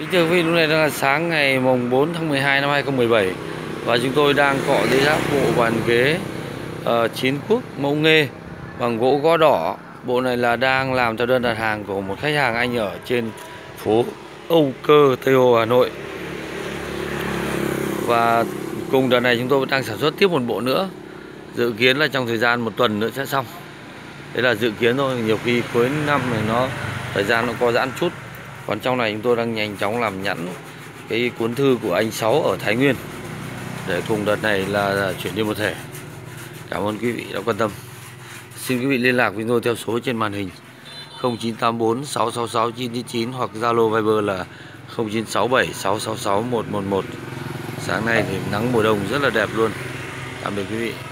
Kính thưa quý vị, lúc này đang là sáng ngày mùng 4 tháng 12 năm 2017 và chúng tôi đang cọ dây giáp bộ bàn ghế chín quốc mẫu nghê bằng gỗ gõ đỏ. Bộ này là đang làm theo đơn đặt hàng của một khách hàng anh ở trên phố Âu Cơ, Tây Hồ, Hà Nội. Và cùng đợt này chúng tôi đang sản xuất tiếp một bộ nữa. Dự kiến là trong thời gian một tuần nữa sẽ xong. Đấy là dự kiến thôi, nhiều khi cuối năm này thời gian nó có giãn chút. Còn trong này chúng tôi đang nhanh chóng làm nhẵn cái cuốn thư của anh Sáu ở Thái Nguyên để cùng đợt này là chuyển đi một thể. Cảm ơn quý vị đã quan tâm. Xin quý vị liên lạc với tôi theo số trên màn hình 0984 666 999 hoặc Zalo Viber là 0967 666 111. Sáng nay thì nắng mùa đông rất là đẹp luôn. Tạm biệt quý vị.